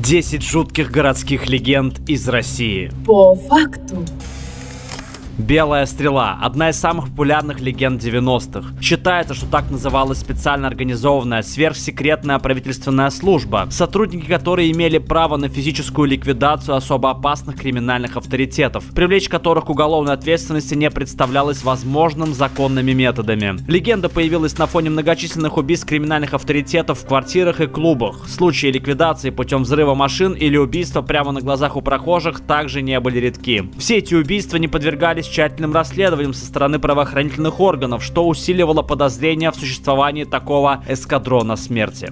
10 жутких городских легенд из России. По факту. Белая стрела – одна из самых популярных легенд 90-х. Считается, что так называлась специально организованная сверхсекретная правительственная служба, сотрудники которой имели право на физическую ликвидацию особо опасных криминальных авторитетов, привлечь которых к уголовной ответственности не представлялось возможным законными методами. Легенда появилась на фоне многочисленных убийств криминальных авторитетов в квартирах и клубах. Случаи ликвидации путем взрыва машин или убийства прямо на глазах у прохожих также не были редки. Все эти убийства не подвергались тщательным расследованием со стороны правоохранительных органов, что усиливало подозрения в существовании такого эскадрона смерти.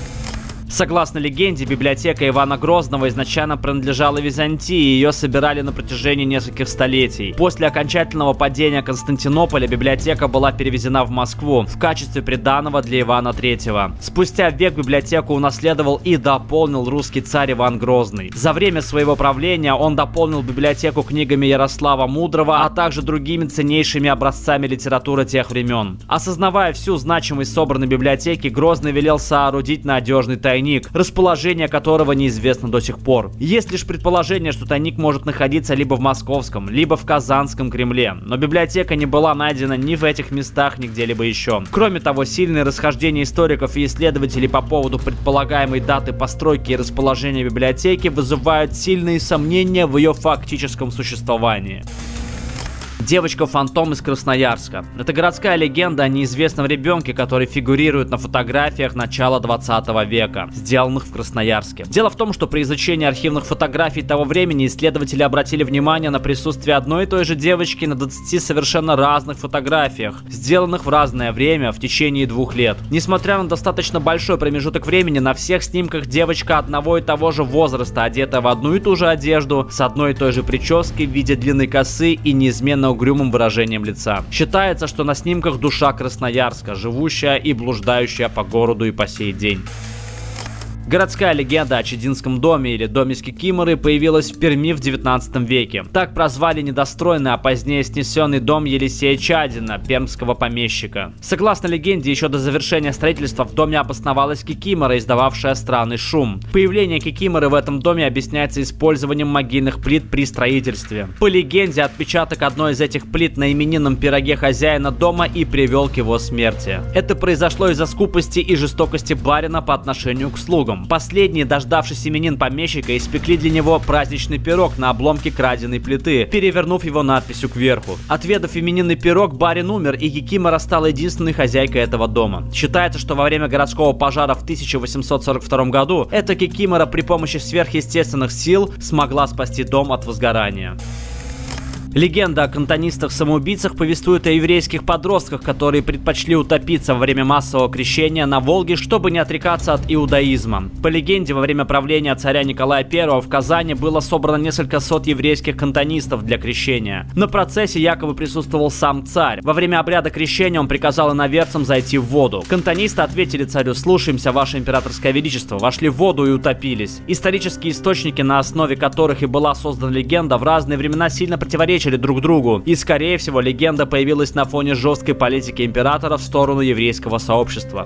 Согласно легенде, библиотека Ивана Грозного изначально принадлежала Византии, и ее собирали на протяжении нескольких столетий. После окончательного падения Константинополя библиотека была перевезена в Москву в качестве приданого для Ивана III. Спустя век библиотеку унаследовал и дополнил русский царь Иван Грозный. За время своего правления он дополнил библиотеку книгами Ярослава Мудрого, а также другими ценнейшими образцами литературы тех времен. Осознавая всю значимость собранной библиотеки, Грозный велел соорудить надежный тайник, расположение которого неизвестно до сих пор. Есть лишь предположение, что тайник может находиться либо в Московском, либо в Казанском Кремле, но библиотека не была найдена ни в этих местах, ни где-либо еще. Кроме того, сильные расхождения историков и исследователей по поводу предполагаемой даты постройки и расположения библиотеки вызывают сильные сомнения в ее фактическом существовании. Девочка-фантом из Красноярска. Это городская легенда о неизвестном ребенке, который фигурирует на фотографиях начала 20 века, сделанных в Красноярске. Дело в том, что при изучении архивных фотографий того времени исследователи обратили внимание на присутствие одной и той же девочки на 20 совершенно разных фотографиях, сделанных в разное время в течение 2 лет. Несмотря на достаточно большой промежуток времени, на всех снимках девочка одного и того же возраста, одета в одну и ту же одежду, с одной и той же прической в виде длинной косы и неизменно угрюмым выражением лица. Считается, что на снимках душа Красноярска, живущая и блуждающая по городу и по сей день. Городская легенда о Чединском доме или доме с кикиморой появилась в Перми в 19 веке. Так прозвали недостроенный, а позднее снесенный дом Елисея Чадина, пермского помещика. Согласно легенде, еще до завершения строительства в доме обосновалась кикимора, издававшая странный шум. Появление кикиморы в этом доме объясняется использованием могильных плит при строительстве. По легенде, отпечаток одной из этих плит на именинном пироге хозяина дома и привел к его смерти. Это произошло из-за скупости и жестокости барина по отношению к слугам. Последние, дождавшись именин помещика, испекли для него праздничный пирог на обломке краденой плиты, перевернув его надписью кверху. Отведав именинный пирог, барин умер, и кикимора стала единственной хозяйкой этого дома. Считается, что во время городского пожара в 1842 году эта кикимора при помощи сверхъестественных сил смогла спасти дом от возгорания. Легенда о кантонистах-самоубийцах повествует о еврейских подростках, которые предпочли утопиться во время массового крещения на Волге, чтобы не отрекаться от иудаизма. По легенде, во время правления царя Николая I в Казани было собрано несколько сот еврейских кантонистов для крещения. На процессе якобы присутствовал сам царь. Во время обряда крещения он приказал иноверцам зайти в воду. Кантонисты ответили царю: «Слушаемся, ваше императорское величество», вошли в воду и утопились. Исторические источники, на основе которых и была создана легенда, в разные времена сильно противоречили друг другу, и скорее всего легенда появилась на фоне жесткой политики императора в сторону еврейского сообщества.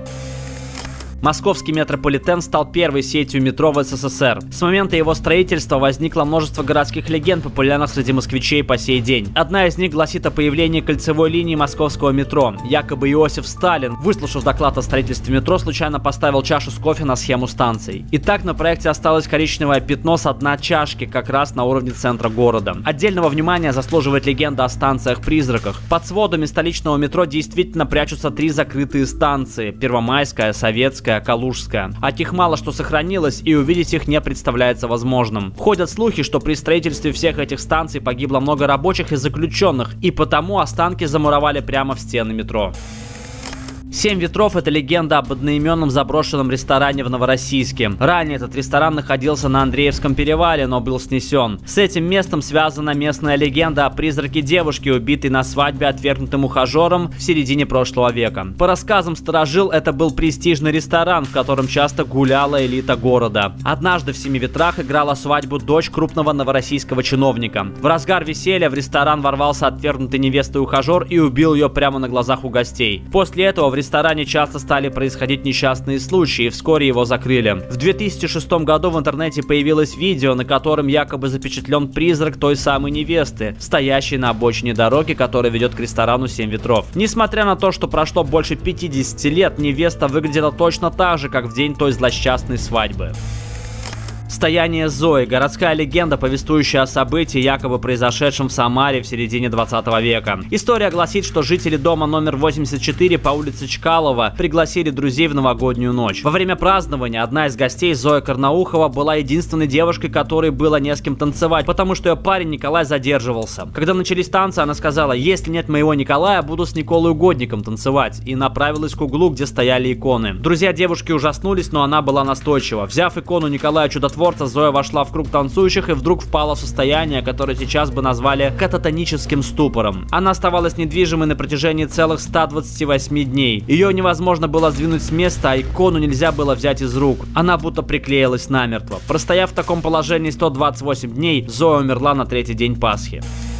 Московский метрополитен стал первой сетью метро в СССР. С момента его строительства возникло множество городских легенд, популярных среди москвичей по сей день. Одна из них гласит о появлении кольцевой линии московского метро. Якобы Иосиф Сталин, выслушав доклад о строительстве метро, случайно поставил чашу с кофе на схему станций. И так на проекте осталось коричневое пятно с дна чашки, как раз на уровне центра города. Отдельного внимания заслуживает легенда о станциях-призраках. Под сводами столичного метро действительно прячутся 3 закрытые станции: Первомайская, Советская, Калужская. От них мало что сохранилось, и увидеть их не представляется возможным. Ходят слухи, что при строительстве всех этих станций погибло много рабочих и заключенных, и потому останки замуровали прямо в стены метро. 7 ветров – это легенда об одноименном заброшенном ресторане в Новороссийске. Ранее этот ресторан находился на Андреевском перевале, но был снесен. С этим местом связана местная легенда о призраке девушки, убитой на свадьбе отвергнутым ухажером в середине прошлого века. По рассказам старожил, это был престижный ресторан, в котором часто гуляла элита города. Однажды в 7 ветрах играла свадьбу дочь крупного новороссийского чиновника. В разгар веселья в ресторан ворвался отвергнутый невестой ухажер и убил ее прямо на глазах у гостей. После этого в в ресторане часто стали происходить несчастные случаи, и вскоре его закрыли. В 2006 году в интернете появилось видео, на котором якобы запечатлен призрак той самой невесты, стоящей на обочине дороги, которая ведет к ресторану «Семь ветров». Несмотря на то, что прошло больше 50 лет, невеста выглядела точно так же, как в день той злосчастной свадьбы. Стояние Зои – городская легенда, повествующая о событии, якобы произошедшем в Самаре в середине 20 века. История гласит, что жители дома номер 84 по улице Чкалова пригласили друзей в новогоднюю ночь. Во время празднования одна из гостей, Зоя Карнаухова, была единственной девушкой, которой было не с кем танцевать, потому что ее парень Николай задерживался. Когда начались танцы, она сказала: «Если нет моего Николая, буду с Николой Угодником танцевать», и направилась к углу, где стояли иконы. Друзья девушки ужаснулись, но она была настойчива. Взяв икону Николая Чудотворца, Зоя вошла в круг танцующих и вдруг впала в состояние, которое сейчас бы назвали кататоническим ступором. Она оставалась недвижимой на протяжении целых 128 дней. Ее невозможно было сдвинуть с места, а икону нельзя было взять из рук. Она будто приклеилась намертво. Простояв в таком положении 128 дней, Зоя умерла на третий день Пасхи.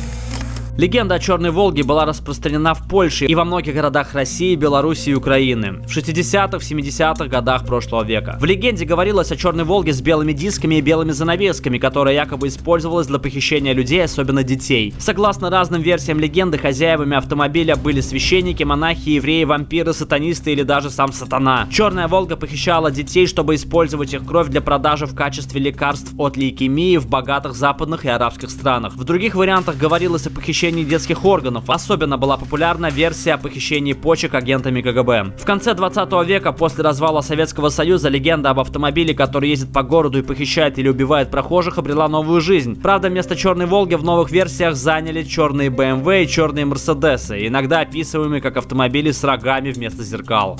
Легенда о Черной Волге была распространена в Польше и во многих городах России, Беларуси и Украины в 60-х, 70-х годах прошлого века. В легенде говорилось о Черной Волге с белыми дисками и белыми занавесками, которая якобы использовалась для похищения людей, особенно детей. Согласно разным версиям легенды, хозяевами автомобиля были священники, монахи, евреи, вампиры, сатанисты или даже сам сатана. Черная Волга похищала детей, чтобы использовать их кровь для продажи в качестве лекарств от лейкемии в богатых западных и арабских странах. В других вариантах говорилось о похищении детских органов. Особенно была популярна версия о похищении почек агентами КГБ. В конце 20 века, после развала Советского Союза, легенда об автомобиле, который ездит по городу и похищает или убивает прохожих, обрела новую жизнь. Правда, вместо Черной Волги в новых версиях заняли черные BMW и черные Мерседесы, иногда описываемые как автомобили с рогами вместо зеркал.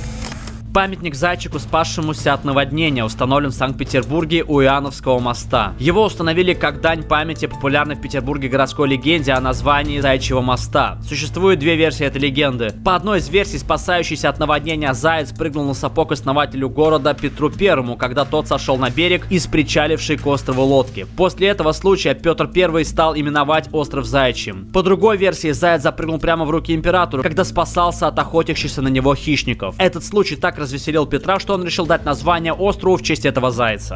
Памятник зайчику, спасшемуся от наводнения, установлен в Санкт-Петербурге у Иоанновского моста. Его установили как дань памяти популярной в Петербурге городской легенде о названии Заячьего моста. Существует две версии этой легенды. По одной из версий, спасающийся от наводнения заяц прыгнул на сапог основателю города Петру Первому, когда тот сошел на берег из причалившей к острову лодки. После этого случая Петр I стал именовать остров Заячьим. По другой версии, заяц запрыгнул прямо в руки императору, когда спасался от охотящихся на него хищников. Этот случай так развеселил Петра, что он решил дать название острову в честь этого зайца.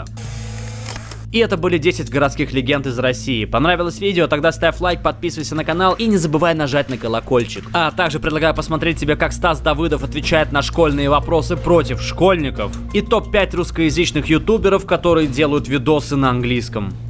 И это были 10 городских легенд из России. Понравилось видео? Тогда ставь лайк, подписывайся на канал и не забывай нажать на колокольчик. А также предлагаю посмотреть тебе, как Стас Давыдов отвечает на школьные вопросы против школьников. И топ-5 русскоязычных ютуберов, которые делают видосы на английском.